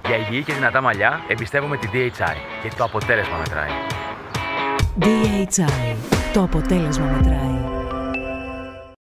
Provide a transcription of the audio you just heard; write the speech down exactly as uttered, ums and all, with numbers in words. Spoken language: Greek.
Για υγιή και δυνατά μαλλιά, εμπιστεύομαι τη ντι έιτς άι και το αποτέλεσμα μετράει. ντι έιτς άι. Το αποτέλεσμα μετράει.